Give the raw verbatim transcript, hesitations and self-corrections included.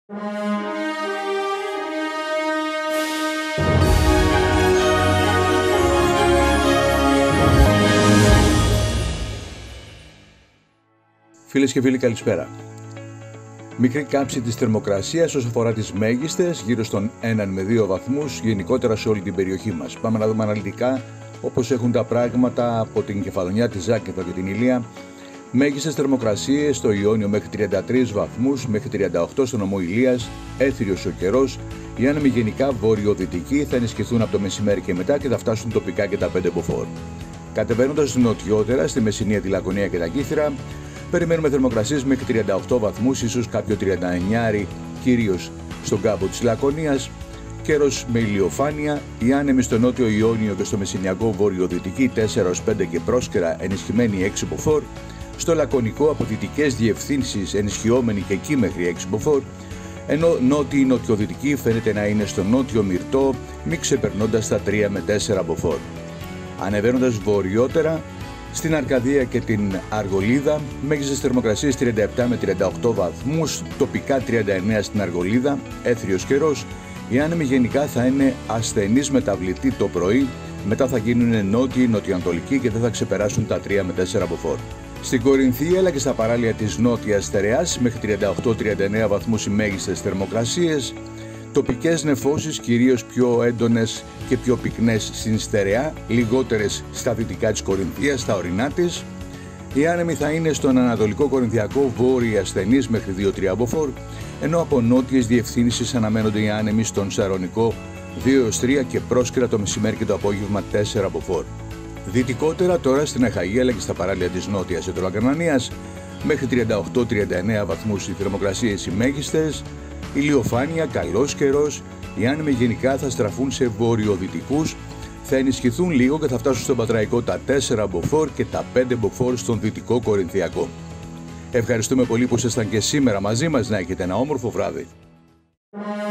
Φίλες και φίλοι, καλησπέρα. Μικρή κάψη της θερμοκρασίας όσο αφορά τις μέγιστες, γύρω στον ένα με δύο βαθμούς γενικότερα σε όλη την περιοχή μας. Πάμε να δούμε αναλυτικά όπως έχουν τα πράγματα από την Κεφαλονιά, τη Ζάκυνθο και την Ηλία. Μέγιστες θερμοκρασίες στο Ιόνιο μέχρι τριάντα τρεις βαθμούς, μέχρι τριάντα οκτώ στο νομό Ηλίας, έθριος ο καιρός. Οι άνεμοι γενικά βορειοδυτικοί θα ενισχυθούν από το μεσημέρι και μετά και θα φτάσουν τοπικά και τα πέντε μποφόρ. Κατεβαίνοντας νοτιότερα στη Μεσσηνία, τη Λακωνία και τα Κύθυρα, περιμένουμε θερμοκρασίες μέχρι τριάντα οκτώ βαθμούς, ίσως κάποιο τριάντα εννιά, κυρίως στον κάμπο της Λακωνίας. Καιρός με ηλιοφάνεια, οι άνεμοι στο νότιο Ιόνιο και στο μεσσηνιακό βορειοδυτική τέσσερα έως πέντε και πρόσκαιρα ενισχυμένοι έξι μποφόρ. Στο Λακωνικό από δυτικές διευθύνσεις ενισχυόμενοι και εκεί μέχρι έξι μποφόρ. Ενώ νότιοι νοτιοδυτικοί φαίνεται να είναι στο νότιο Μυρτό, μη ξεπερνώντας τα τρία με τέσσερα μποφόρ. Ανεβαίνοντας βορειότερα, στην Αρκαδία και την Αργολίδα, μέγιστες θερμοκρασίες τριάντα επτά με τριάντα οκτώ βαθμούς, τοπικά τριάντα εννέα στην Αργολίδα, έθριος καιρός. Οι άνεμοι γενικά θα είναι ασθενείς μεταβλητοί το πρωί, μετά θα γίνουν νότιοι, νοτιοανατολικοί και δεν θα ξεπεράσουν τα τρία με τέσσερα μποφόρ. Στην Κορινθία αλλά και στα παράλια της Νότιας Στερεάς, μέχρι τριάντα οκτώ με τριάντα εννέα βαθμούς οι μέγιστες θερμοκρασίες. Τοπικές νεφώσεις, κυρίως πιο έντονες και πιο πυκνές στην Στερεά, λιγότερες στα δυτικά της Κορινθίας, στα ορεινά της. Οι άνεμοι θα είναι στον Ανατολικό Κορινθιακό βόρειοι ασθενείς μέχρι δύο με τρία μποφόρ, ενώ από νότιες διευθύνσεις αναμένονται οι άνεμοι στον Σαρονικό δύο έως τρία και πρόσκαιρα το μεσημέρι και το απόγευμα τέσσερα μποφόρ. Δυτικότερα τώρα στην Αχαΐα αλλά και στα παράλια της Νότιας Ετωλακαρνανίας, μέχρι τριάντα οκτώ με τριάντα εννέα βαθμούς οι θερμοκρασίες οι μέγιστες. Ηλιοφάνεια, καλός καιρός, οι άνεμοι γενικά θα στραφούν σε βορειοδυτικούς, θα ενισχυθούν λίγο και θα φτάσουν στον Πατραϊκό τα τέσσερα μποφόρ και τα πέντε μποφόρ στον Δυτικό Κορινθιακό. Ευχαριστούμε πολύ που ήσασταν και σήμερα μαζί μας, να έχετε ένα όμορφο βράδυ.